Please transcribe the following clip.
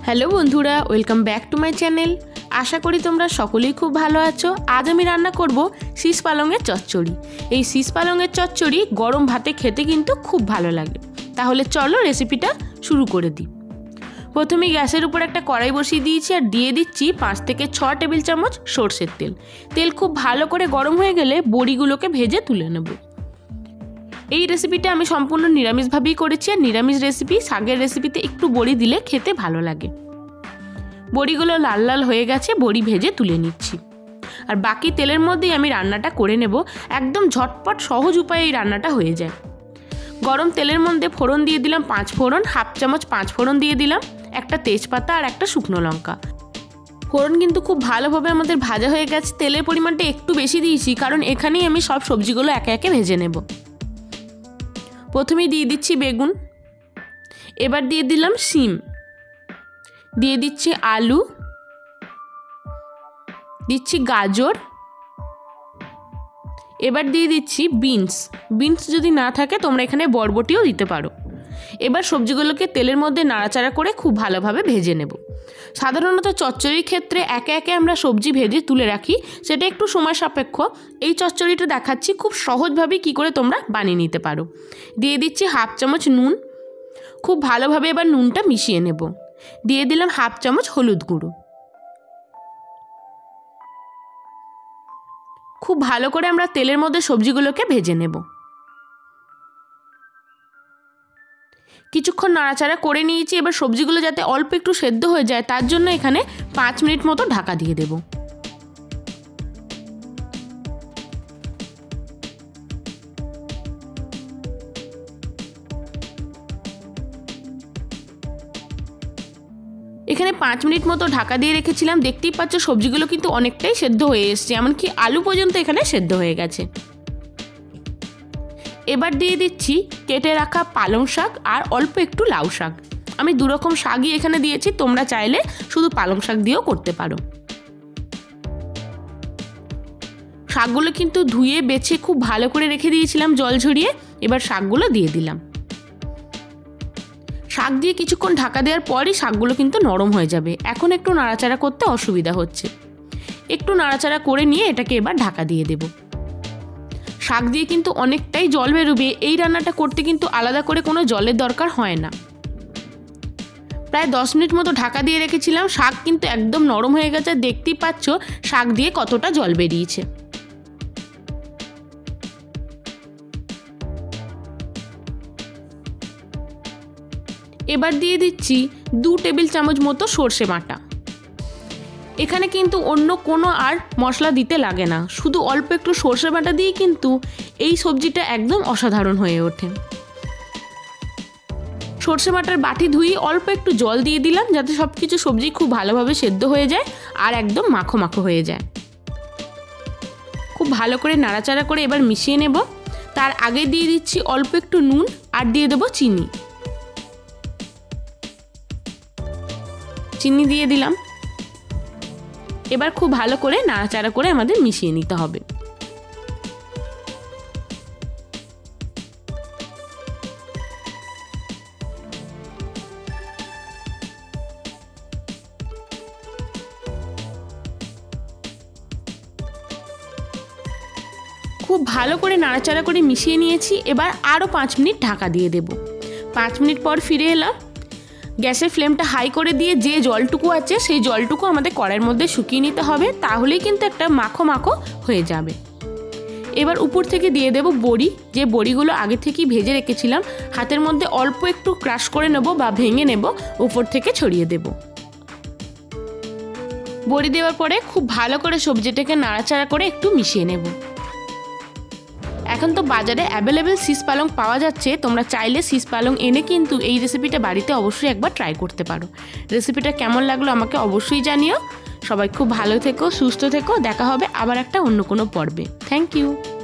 Hello বন্ধুরা, welcome back to my channel. আশা করি তোমরা সকলেই খুব ভালো আছো। আজ আমি রান্না করব শীষ পালংয়ের চচ্চড়ি। এই শীষ পালংয়ের চচ্চড়ি গরম ভাতে খেতে কিন্তু খুব ভালো লাগে। তাহলে চলো রেসিপিটা শুরু করে দিই। প্রথমে গ্যাসের উপর একটা কড়াই বসিয়ে দিয়েছি আর দিয়ে দিচ্ছি 5 থেকে 6 টেবিল চামচ সরষের তেল। তেল খুব ভালো করে গরম হয়ে গেলে বড়িগুলোকে ভেজে তুলে নেব। এই রেসিপিটা আমি সম্পূর্ণ নিরামিষভাবেই করেছি, আর নিরামিষ রেসিপি শাকের রেসিপিতে একটু বড়ি দিলে খেতে ভালো লাগে। বড়িগুলো লাল লাল হয়ে গেছে, বড়ি ভেজে তুলে নিচ্ছি। আর বাকি তেলের মধ্যেই আমি রান্নাটা করে নেব। একদম ঝটপট সহজ উপায়ে এই রান্নাটা হয়ে যায়। গরম তেলের মধ্যে ফোড়ন দিয়ে দিলাম 5 ফোড়ন, হাফ চামচ 5 ফোড়ন দিয়ে দিলাম, একটা তেজপাতা আর একটা শুকনো লঙ্কা। ফোড়ন কিন্তু খুব ভালোভাবে আমাদের ভাজা হয়ে গেছে। তেলের পরিমাণটা একটু বেশি দিয়েছি, কারণ এখানেই আমি সব সবজিগুলো একে একে ভেজে নেব। প্রথমেই দিয়ে দিচ্ছি বেগুন, এবার দিয়ে দিলাম শিম, দিয়ে দিচ্ছি আলু, দিচ্ছি গাজর, এবার দিয়ে দিচ্ছি বিনস যদি না থাকে তোমরা এখানে বরবটিও দিতে পারো। এবার সবজিগুলোকে তেলের মধ্যে নাড়াচাড়া করে খুব ভালোভাবে ভেজে নেব। সাধারণত চচ্চড়ির ক্ষেত্রে একে একে আমরা সবজি ভেজে তুলে রাখি, সেটা একটু সময় সাপেক্ষ। এই চচ্চড়িটা দেখাচ্ছি খুব সহজভাবে কি করে তোমরা বানিয়ে নিতে পারো। দিয়ে দিচ্ছি হাফ চামচ নুন, খুব ভালোভাবে এবার নুনটা মিশিয়ে নেব। দিয়ে দিলাম হাফ চামচ হলুদ গুঁড়ো। খুব ভালো করে আমরা তেলের মধ্যে সবজিগুলোকে ভেজে নেব। কিছুক্ষণ নাড়াচাড়া করে নিয়েছি। এবার সবজিগুলো যাতে অল্প একটু সেদ্ধ হয়ে যায়, তার জন্য এখানে 5 মিনিট মতো ঢাকা দিয়ে দেব। এখানে 5 মিনিট মতো ঢাকা দিয়ে রেখেছিলাম। দেখতেই পাচ্ছ সবজিগুলো কিন্তু অনেকটাই সেদ্ধ হয়ে এসছে, এমনকি আলু পর্যন্ত এখানে সেদ্ধ হয়ে গেছে। এবার দিয়ে দিচ্ছি কেটে রাখা পালং শাক আর অল্প একটু লাউ শাক। আমি 2 রকম শাকই এখানে দিয়েছি, তোমরা চাইলে শুধু পালং শাক দিয়েও করতে পারো। শাকগুলো কিন্তু ধুয়ে বেছে খুব ভালো করে রেখে দিয়েছিলাম জল ঝরিয়ে। এবার শাকগুলো দিয়ে দিলাম। শাক দিয়ে কিছুক্ষণ ঢাকা দেওয়ার পরই শাকগুলো কিন্তু নরম হয়ে যাবে। এখন একটু নাড়াচাড়া করতে অসুবিধা হচ্ছে, একটু নাড়াচাড়া করে নিয়ে এটাকে এবার ঢাকা দিয়ে দেব। শাক দিয়ে কিন্তু অনেকটাই জল বেরোবে। এই রান্নাটা করতে কিন্তু আলাদা করে কোনো জলের দরকার হয় না। প্রায় 10 মিনিট মতো ঢাকা দিয়ে রেখেছিলাম। শাক কিন্তু একদম নরম হয়ে গেছে। দেখতেই পাচ্ছ শাক দিয়ে কতটা জল বেরিয়েছে। এবার দিয়ে দিচ্ছি 2 টেবিল চামচ মতো সর্ষে বাটা। এখানে কিন্তু অন্য কোনো আর মশলা দিতে লাগে না, শুধু অল্প একটু সর্ষে বাটা দিয়ে কিন্তু এই সবজিটা একদম অসাধারণ হয়ে ওঠে। সর্ষে বাটার বাটি ধুয়ে অল্প একটু জল দিয়ে দিলাম, যাতে সব কিছু সবজি খুব ভালোভাবে সেদ্ধ হয়ে যায় আর একদম মাখো মাখো হয়ে যায়। খুব ভালো করে নাড়াচাড়া করে এবার মিশিয়ে নেব। তার আগে দিয়ে দিচ্ছি অল্প একটু নুন আর দিয়ে দেবো চিনি দিয়ে দিলাম। এবার খুব ভালো করে নাড়াচাড়া করে আমাদের মিশিয়ে নিতে হবে। খুব ভালো করে নাড়াচাড়া করে মিশিয়ে নিয়েছি। এবার আরও 5 মিনিট ঢাকা দিয়ে দেব। 5 মিনিট পর ফিরে এলাম। গ্যাসের ফ্লেমটা হাই করে দিয়ে যে জলটুকু আছে সেই জলটুকু আমাদের কড়াইয়ের মধ্যে শুকিয়ে নিতে হবে, তাহলেই কিন্তু একটা মাখো মাখো হয়ে যাবে। এবার উপর থেকে দিয়ে দেব বড়ি। যে বড়িগুলো আগে থেকেই ভেজে রেখেছিলাম, হাতের মধ্যে অল্প একটু ক্রাশ করে নেব বা ভেঙে নেব, উপর থেকে ছড়িয়ে দেব। বড়ি দেওয়ার পরে খুব ভালো করে সবজিটাকে নাড়াচাড়া করে একটু মিশিয়ে নেব। এখন তো বাজারে অ্যাভেলেবেল শীষ পালং পাওয়া যাচ্ছে। তোমরা চাইলে শীষ পালং এনে কিন্তু এই রেসিপিটা বাড়িতে অবশ্যই একবার ট্রাই করতে পারো। রেসিপিটা কেমন লাগলো আমাকে অবশ্যই জানিও। সবাই খুব ভালো থেকো, সুস্থ থেকো। দেখা হবে আবার একটা অন্য কোনো পর্বে। Thank you.